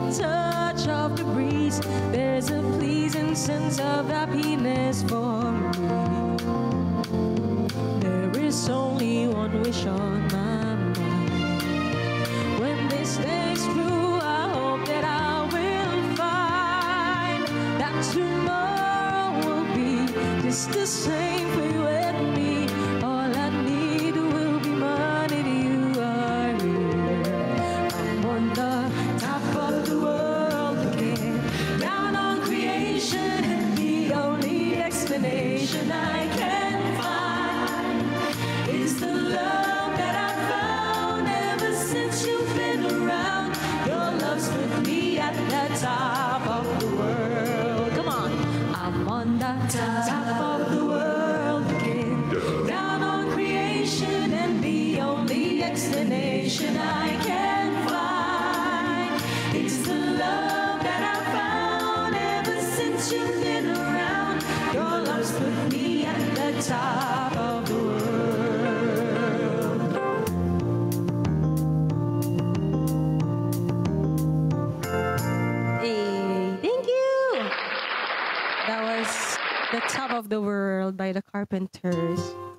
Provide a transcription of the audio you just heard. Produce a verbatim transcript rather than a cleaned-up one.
touch of the breeze. There's a pleasing sense of happiness for me. There is only one wish on my mind. When this day's through, I hope that I will find that tomorrow will be just the same for you and me. All I need will be money to you are here. I'm on the top of the world again, down on creation, and the only explanation I can find is the love that I found ever since you've been around. Your love's with me at the top of the world. Come on. I'm on the top of the world again, down on creation, and the only explanation I can find is the love that I found ever since you've been around. Your love's put me at the top of the world. Hey, thank you. That was The Top of the World by the Carpenters.